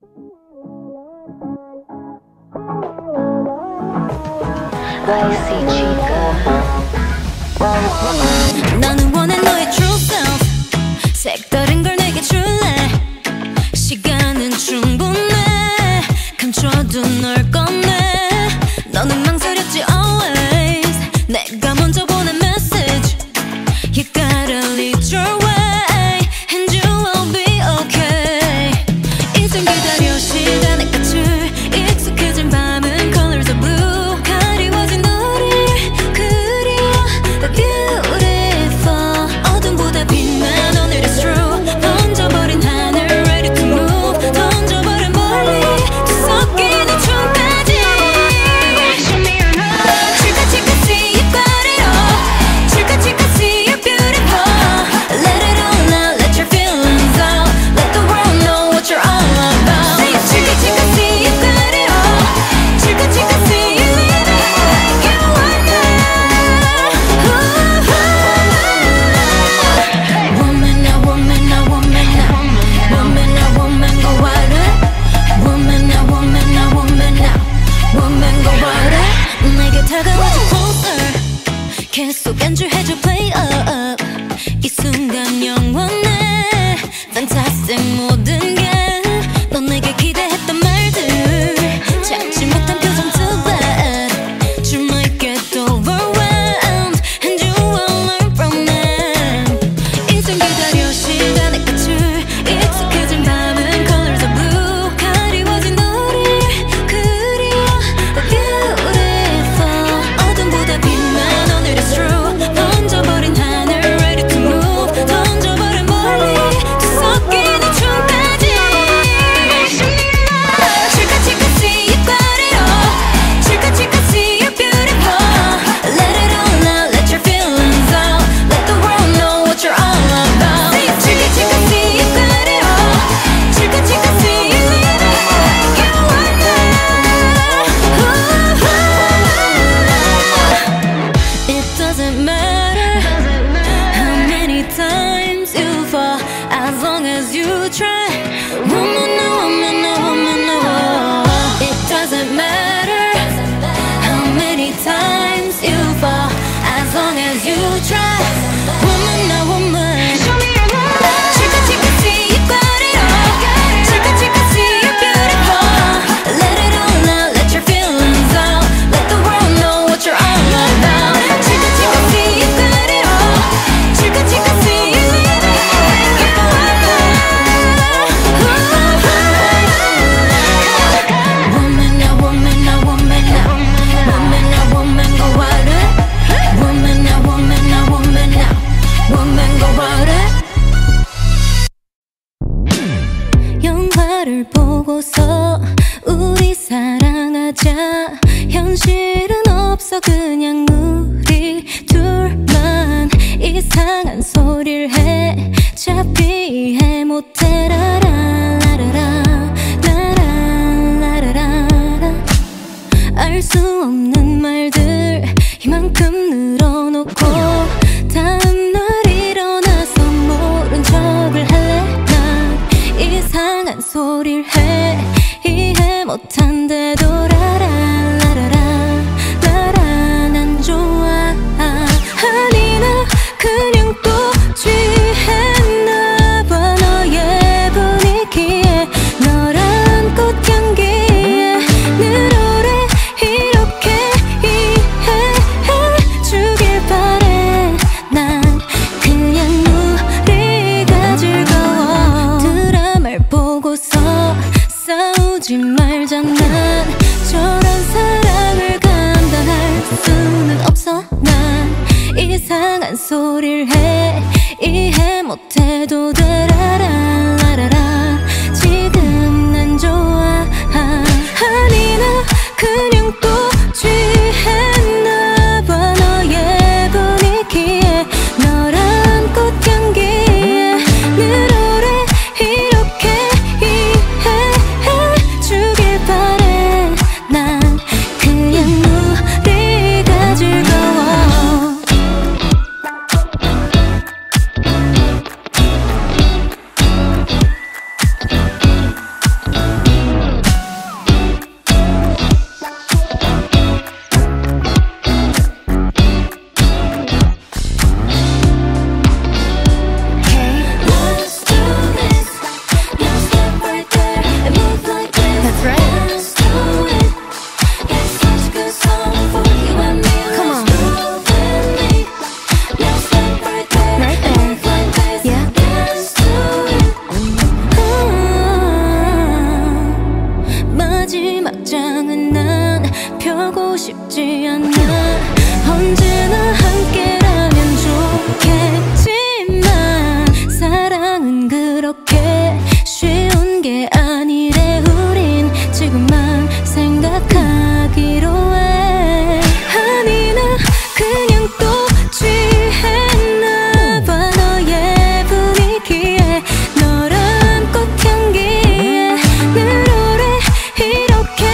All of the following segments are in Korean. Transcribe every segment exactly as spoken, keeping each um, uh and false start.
나는 원해 너의 true self. 색다른 걸 내게 줄래. 시간은 충분해. 감춰도 널 꺼내. 너는 망설였지 always. 내가 먼저 보낸 message. You gotta lead your way and you will be okay. 이젠 기다려 시간의 끝을. 익숙해진 밤은 colors of blue. 가리워진 너를 그려 The beautiful. 어둠보다 빛난 오늘 is true. 던져버린 하늘 ready to move. 던져버린 멀리 뒤섞이는 춤까지. Show me your love. 지금까지 see you got it all. 지금까지 see you're beautiful. Let it all out, let your feelings out. Let the world know what you're all about. 지금까지 see you got it all. 지금까지 see you living like you want now. Woman, now woman, now woman, now woman, now woman, go wild. Woman, now woman, now woman, now woman, go wild. 내게 다가와줘 closer. 계속 안주해줘 play up. 이 순간 영원해. Fantastic 모든 게 넌 내게 기대했던 말들. 참지 못한 표정 too bad. You might get overwhelmed and you will learn from them. 이젠 기다려 시간의 끝을. 익숙해진 밤은 colors of blue. 가리워진 너를 그려 The beautiful. 어둠보다 빛난 오늘 is true. 던져버린 하늘 ready to move. 던져버린 멀리 뒤섞이는 춤까지. 지금까지 see you got it all. 지금까지 see you're beautiful. Let it all out, let your feelings out. Let the world know what you're all about. 지금까지 see you got it all. 지금까지 see you living like you want now. It doesn't matter how many times you fall, as long as you try. Woman, no woman, no woman, no. It doesn't matter how many times you fall, as long as you try. Woman, no woman. Show me your love. 지금까지 see you got it all. 지금까지 see you're beautiful. Let it all out, let your feelings out. Let the world know what you're all about. 지금까지 see you got it all. 지금까지 see you living like you want now. Woman, now woman, now woman, now woman, now woman, go wild. Woman, now woman, now woman, now woman, go wild. 영화를 보고서 우리 사랑하자. 현실은 없어 그냥 우리 둘만. 이상한 소리를 해 잡히 이해 못해. 라라라라라 라라라라라. 알 수 없는 말들 이만큼 늘어놓고 다음 날 일어나서 모른 척을 해. 난 이상한 소리를 해 이해 못한데도. 라라라라라 라라. 난 좋아. 아니 나 그냥 또 취했나봐. 너의 분위기에 너란 꽃향기에 늘 오래 이렇게 이해해주길 바래. 난 그냥 우리가 즐거워. 드라마를 보고서 싸우지 말자. 난 저런 사랑을 감당할 수는 없어. 난 이상한 소리를 해 이해 못해도 돼. 라라라라라. 지금 난 좋아. 아니 나 그냥 또 취했나봐. 너의 분위기에 너란 꽃향기에 늘 오래 이렇게 이해해주길 바래. 난 그냥 우리가 즐거워. 쉽지 않아. 언제나 함께라면 좋겠지만 사랑은 그렇게 쉬운 게 아니래. 우린 지금만 생각하기로 해. 아니 나 그냥 또 취했나봐. 너의 분위기에 널 안고 향기에 늘 오래 이렇게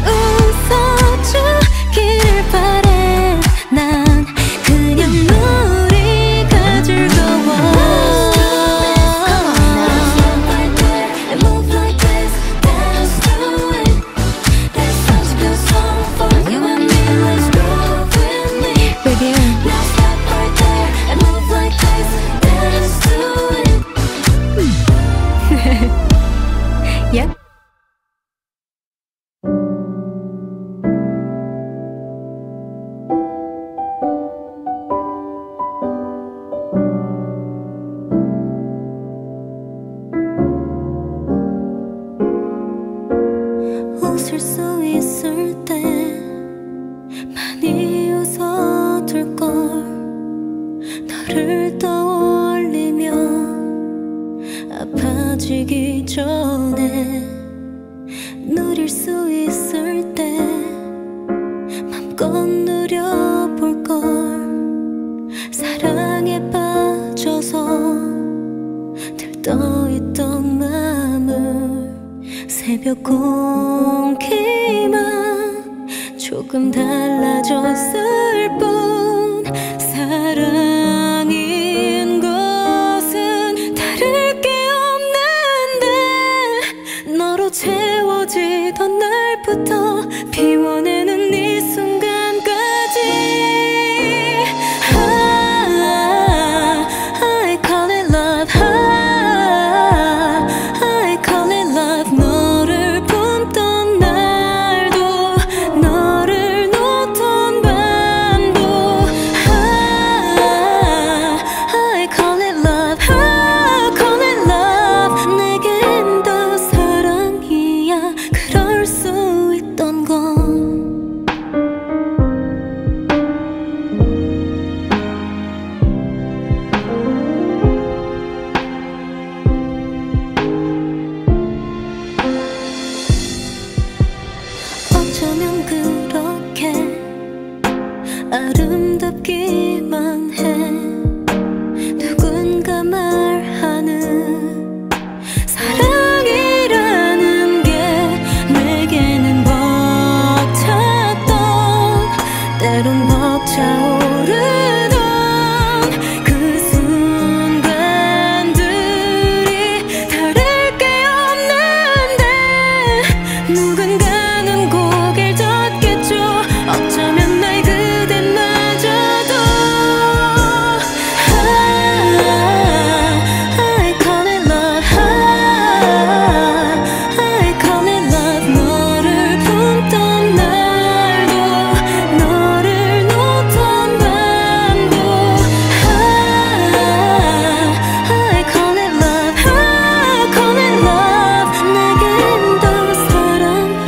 웃어주기를 바래. 난 그냥 우리가 즐거워. Yep. 웃을 수 있을 때 많이 웃어둘걸. 너를 떠올리며 아파지기 전에 누릴 수 있을 때 맘껏 누려볼걸. 사랑에 빠져서 들떠있던 맘을 새벽 공기만 조금 달라졌을 뿐. 사랑인 것은 다를 게 없는데 너로 채워지던 날부터 피워내는 이 순간까지 ah, I call it love. ah, I call it love. 너를 품던 날도 너를 놓던 밤도 ah, I call it love. I call it love. 내겐 더 사랑이야. 그럴 수 있던 건 어쩌면 그렇게 아름답기만 해. 누군가 말하는 사랑이라는 게 내게는 벅찼던, 때론 벅차오르던 그 순간들이 다를 게 없는데 누군가는 고개를 젓겠죠. 어쩌면 날 그대마저도 ah, I call it love. ah, I call it love. 너를 품던 날도 너를 놓던 밤도 ah, I call it love. I call it love. 내겐 더 사랑이야.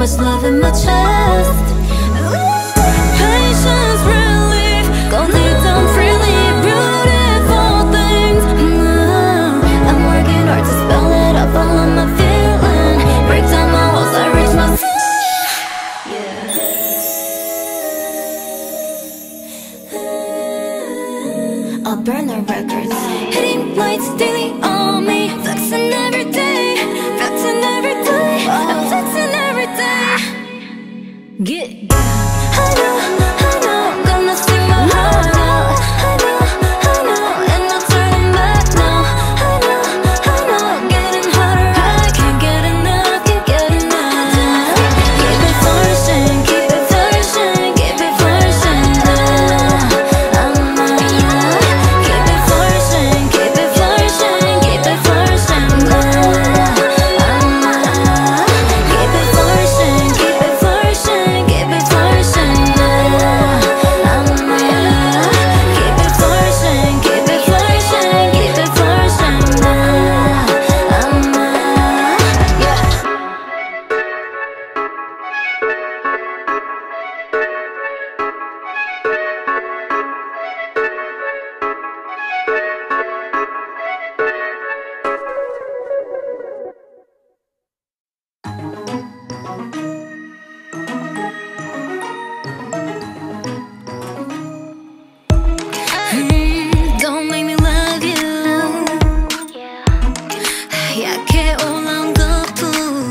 much love in my chest. Patience, relief, gon' need some freely beautiful things. Mm, I'm working hard to spell it out, follow my feeling. Break down my walls, I reach my ceiling. Yeah. I'll burn the records, hitting lights daily on me, flexing every day, flexing every day, I'm flexing every day. Get, I know, I know, gonna sing my heart out. I know, I know, and no turning back now. I know, I know, getting hotter, I can't get enough, can't get enough. Keep it flourishing, keep it flourishing, keep it flourishing now. I'm uh, keep it flourishing, keep it flourishing, keep it flourishing now. I'm uh, keep it flourishing, keep it flourishing, keep it flourishing now. I'm uh, keep it flourishing, keep it flourishing, keep it flourishing now. I'm uh, yeah. Mm, don't make me love you. 약해 올라온 거품.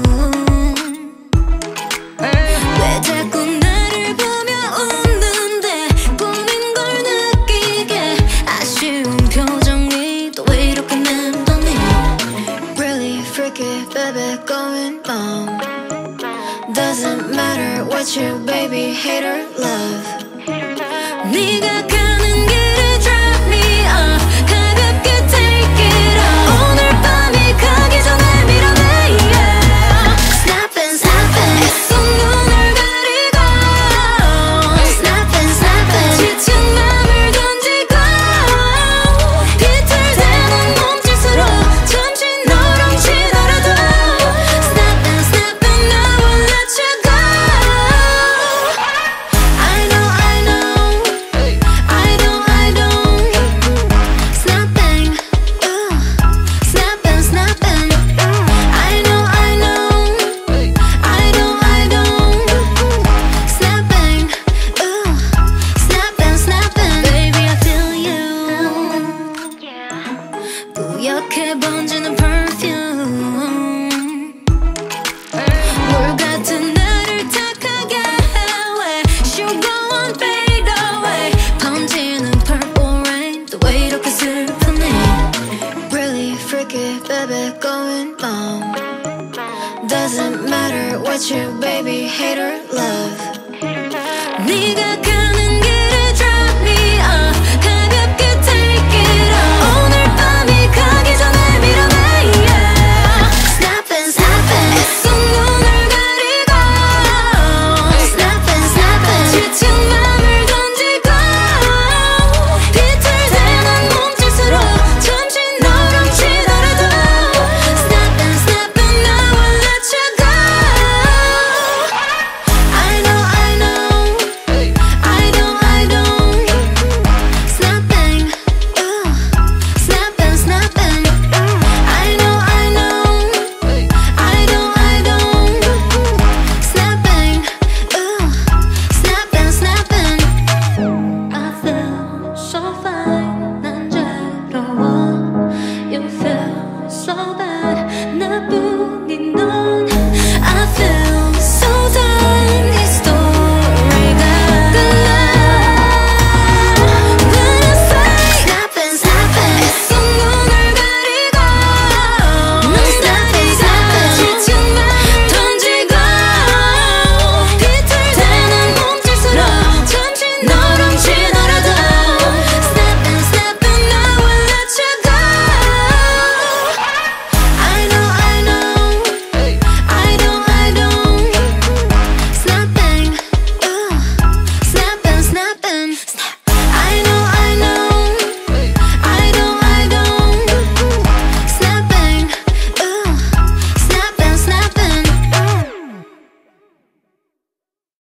왜 자꾸 나를 보며 웃는데 꿈인 걸 느끼게 아쉬운 표정이 또 왜 이렇게 맴도니. Really freaky baby going numb. Doesn't matter what you baby hate or love. 네가 가는 길에 drop me off, 가볍게 take it off. 오늘 밤이 가기 전에 밀어내 yeah. Snapping, snapping, 애써 눈을 가리고 Snapping, snapping, 지친 맘을 던지고 비틀대는 몸짓으로 잠시 너랑 치더라도 Snapping, snapping, I won't let you go. I know, I know, I don't, I don't. Snapping, ooh, snapping, snapping. I know, I know, I don't, I don't. Snapping, ooh, snapping, snapping. Baby, I feel you. 뿌옇게 번지는 perfume. 물 같은 나를 탁하게 해. Sugar won't fade away. 번지는 purple rain. 또 왜 이렇게 슬프니. Really freaky baby going numb. Doesn't matter what you baby hate or love. 네가 가는 길에 drop me off, 가볍게 take it off. 오늘 밤이 가기 전에 밀어내 yeah. Snapping, snapping, 애써 눈을 가리고 Snapping, snapping, 지친 맘을 던지고 비틀대는 몸짓으로 잠시 너랑 치더라도 Snapping, snapping, I won't let you go. I know, I know, I don't, I don't. Snapping, ooh, snapping, snapping. I know, I know, I don't, I don't. Snapping, ooh, snapping, snapping. I feel so fine, 난 자유로워. You feel so bad, 나쁜